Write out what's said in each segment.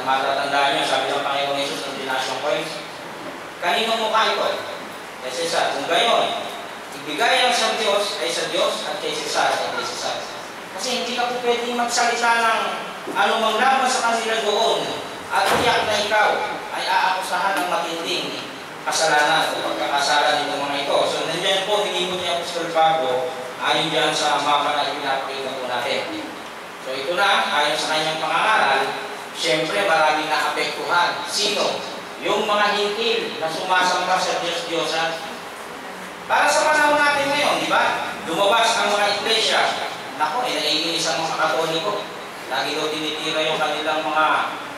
matatandaan nyo, sabi ng Panginoon Jesus ng Dinasyon Coins, kanino mukha ito? Kay Cesar. Kung gayon, ibigay lang sa Diyos ay sa Diyos at kay Cesar ay kay Cesar. Kasi hindi ka po pwedeng magsalita ng anumang laban sa kanila doon at tiyak na ikaw ay aakusahan ng matinding kasalanan o pagkakasala nito mga ito. So nandiyan po, hinimot ni Apostol Pablo ayon dyan sa mapa na ipinapakita po natin. So ito na, ayon sa kanyang pangangaral, siyempre maraming naapektuhan. Sino? Yung mga hintil na sumasamba sa Diyos-Diyosan. Para sa panahon natin ngayon, di ba? Lumabas ang mga iglesia. Nako, naiinis ang mga Katoliko. Lagi daw tinitira yung kanilang mga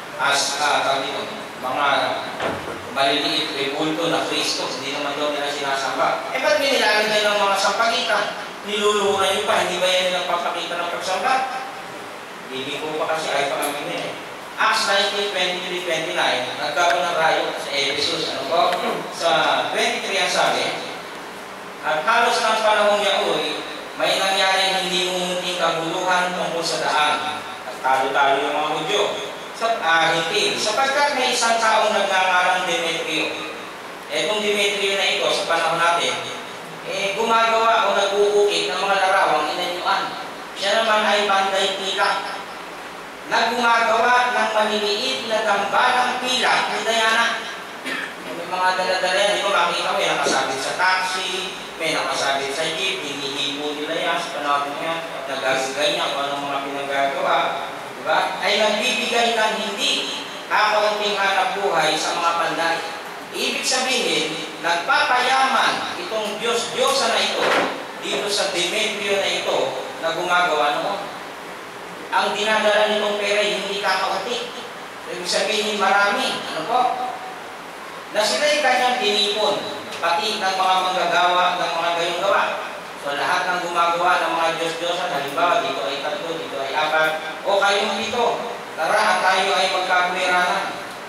mga maliliit rebulto na Kristo. Hindi naman daw nila sinasamba. Eh, ba't nilalagay ng mga sampagitan? Niluluhuran nyo pa, hindi ba yan nilang papakita ng pagsamba? Hindi ko pa kasi ay pangangin eh. Acts 19:23-29, nagkaroon ng rayo sa Ephesus. Ano po? Sa 23 ang sabi, at halos ng panahong yaoy, may nangyari hindi munting kaguluhan tungkol sa daan. At talo-talo yung mga Hudyo. Hindi. Sapagkat may isang taong nagngangarang Demetrio. Itong Demetrio na ito, sa panahon natin, gumagawa o nag-uukit ng mga larawang inanyuan. Siya naman ay banday pilak na gumagawa ng maliliit na tambalang pilak ni Diana. May mga dala-dala yan, di ba makita mo, may nakasabit sa taxi, may nakasabit sa jeep, hinihipo nila yan sa panahon mo yan, nagagagay niya kung anong mga pinagagawa, di ba? Ay nagbibigay ng hindi kakaunting hanap buhay sa mga panday. Ibig sabihin, nagpapayaman itong Diyos-Diyosa na ito dito sa Demetrio na ito na gumagawa noon. Ang dinadala nitong pera hindi kakaunti. So, ibig sabihin marami. Ano po? Na sila'y kanyang tinipon, pati ng mga manggagawa ng mga gayong gawa. So lahat ng gumagawa ng mga Diyos-Diyosan, halimbawa dito ay 3, dito ay 4, o kayong dito, tara at tayo ay magkapweranan.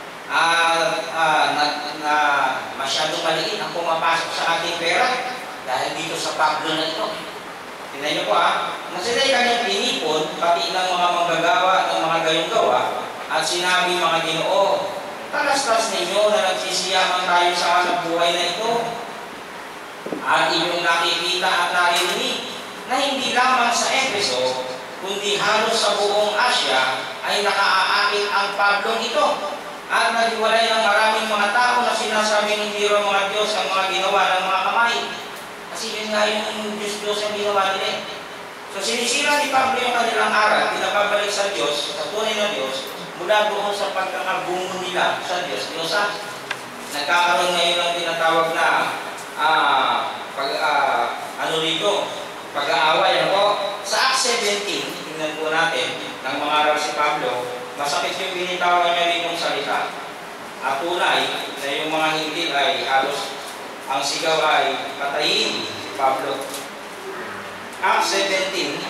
Masyadong maliit ang pumapasok sa ating pera dahil dito sa Pablo na ito. Tingnan niyo po na sila'y kanyang tinipon, pati ng mga manggagawa ng mga gayong gawa, at sinabi mga Ginoo, talastas ninyo na nagsisiyaman tayo sa hanap buhay na ito. At inyong nakikita at narinig na hindi lamang sa Efeso, kundi halos sa buong Asya ay nakaaakit ang Pablong ito. At naghiwalay ng maraming mga tao na sinasabing hindi raw mga Diyos ang mga ginawa ng mga kamay. Kasi yun nga yung Diyos-Diyos ang ginawa nila. So sinisira ni Pablo yung kanilang aral, pinababalik sa Diyos, sa tunay na Diyos, mula doon sa pagkakabungo nila sa Diyos-Diyosan. Nagkakaroon ngayon ng tinatawag na pag-aaway. Ano? Sa Acts 17, tingnan po natin, ng mga aral si Pablo, masakit yung binitawan niya rin yung salita. At tunay na yung mga hindi ay halos ang sigaw ay patayin si Pablo. Acts 17,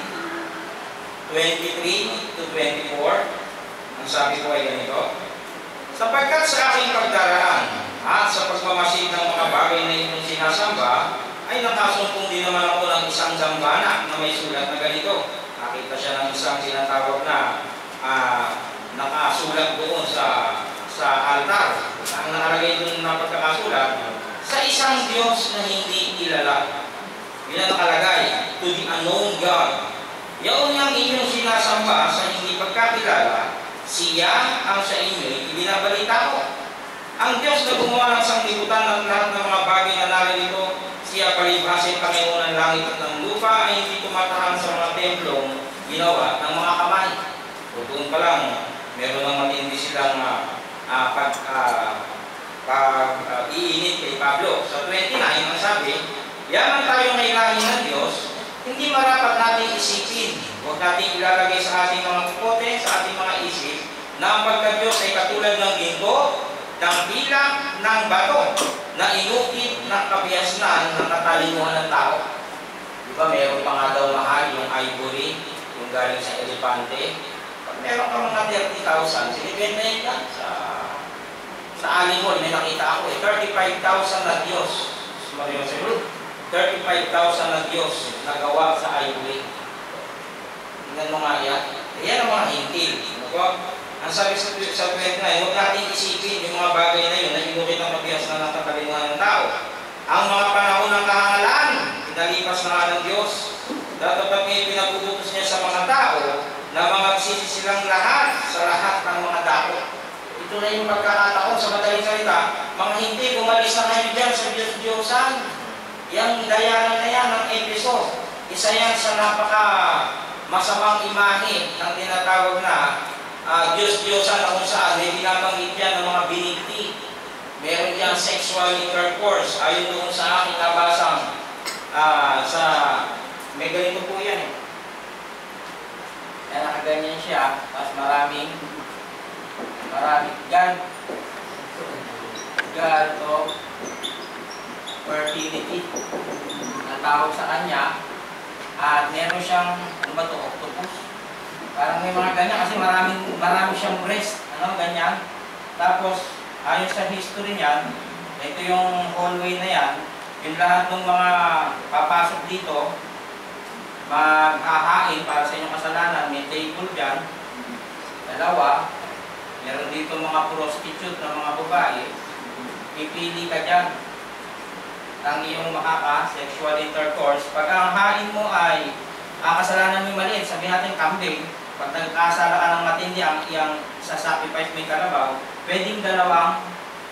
23-24, ang sabi ko ay ganito, sapagkat sa aking pagdaraan at sa pagmamasid ng mga bagay na inyong sinasamba, ay nakasumpong din naman ako ng isang dambana na may sulat na ganito. Nakita siya ng isang tinatawag na nakasulat doon sa altar. Ang nakalagay doon na pagkakasulat, sa isang Diyos na hindi kilala. Yun ang nakalagay, to the unknown God. Yaon ang inyong sinasamba sa hindi pagkakilala, siya ang sa inyo ibinabalita ko. Ang Diyos na gumawa ng sanglibutan ng lahat ng mga bagay na narito, siya palibhasin Panginoon ng langit at ng lupa ay hindi tumatahan sa mga templong ginawa ng mga kamay. O doon pa lang, meron ng matindi silang iinit kay Pablo. Sa 29, ang sabi, yaman tayo na ilahin ng Diyos, hindi marapat natin isipin. Huwag natin ilalagay sa ating mga kukote, sa ating mga isip, na ang pagka-Diyos ay katulad ng ginto, ng bilang ng bato, na inukit ng kabiasnan ng katalinuhan ng tao. Di ba, meron pa nga daw mahal yung ivory, yung galing sa elepante. Pag meron ka mga 30,000, sinibenta yun ka sa alimol, may nakita ako 35,000 na Diyos. 35,000 na Diyos na gawa sa ivory. Tingnan mo nga yan. Yan ang mga hintil. Ang sabi sa 29, huwag natin isipin yung mga bagay na yun na inukit ang mabiyas na ng katalinuhan ng tao. Ang mga panahon ng kahangalan, pinalipas na nga ng Diyos. Dapat may pinapuputos niya sa mga tao na mga sisi silang lahat sa lahat ng mga dako. Ito na yung pagkakataon sa madaling salita, mga hindi gumalis na kayo dyan sa Diyos-Diyosan. Yang dayanan na yan ng Efeso, isa yan sa napaka masamang imahe ng tinatawag na Diyos-Diyosan na kung saan may binabanggit yan ng mga binigti. Meron diyang sexual intercourse. Ayon doon sa aking nabasang sa may ganito po yan eh. Kaya nakaganyan siya, tapos maraming God of fertility na tawag sa kanya. At meron siyang, ano ba ito, octopus? Parang may mga ganyan kasi marami siyang breast, ganyan. Tapos, ayon sa history niyan, ito yung hallway na yan, yung lahat ng mga papasok dito, maghahain para sa inyong kasalanan, may table dyan, dalawa, meron dito mga prostitute na mga babae, pipili ka dyan ang iyong sexual intercourse. Pag ang hain mo ay kasalanan mo maliit, sabihin natin kambing, pag nagkasala ka ng matindi ang iyang sasacrifice may kalabaw, pwedeng dalawang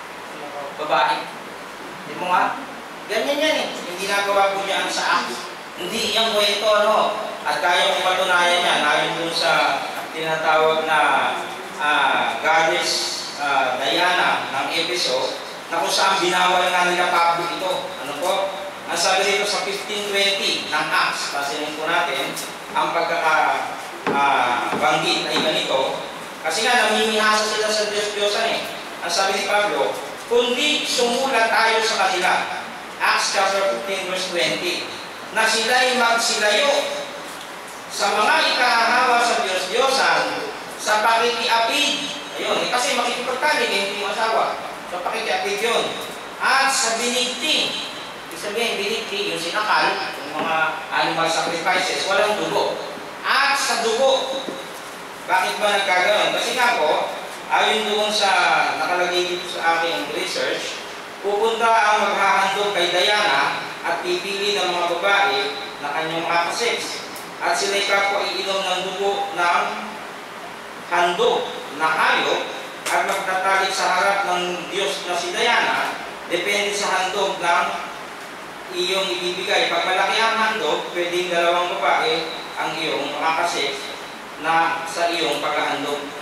babae. Hindi mo nga? Ganyan yan eh. Yung ginagawa po yan sa acts. Hindi yung kwento at kaya kong patunayan yan ayon dun sa tinatawag na goddess Diana ng Efeso na kung saan binawal nga nila Pablo ito. Ano po? Ang sabi dito sa 15:20 ng Acts, pasinin po natin, ang pagkakabanggit ay ganito. Kasi nga, namimihasa sila sa Diyos-Diyosan eh. Ang sabi ni Pablo, kundi sumulat tayo sa kanila. Acts chapter 15 verse 20. Na sila'y magsilayo sa mga ikahahawa sa Diyos-Diyosan sa pakikiapid. Ayun, kasi makikipagtalig eh, hindi mo asawa. So pakikiapid yun. At sa binigti. Ibig sabihin, binigti, yung sinakal, yung mga animal sacrifices, walang dugo. At sa dugo. Bakit ba nagkaganon? Kasi nga po, ayon doon sa nakalagay dito sa aking research, pupunta ang maghahandog kay Diana at pipili ng mga babae na kanyang makasex. At sila'y kapwa iinom ng dugo ng handog na hayop at magtatalik sa harap ng Diyos na si Diana, depende sa handog ng iyong ibibigay. Pag malaki ang handog, pwedeng dalawang babae ang iyong makakasex na sa iyong paghahandog.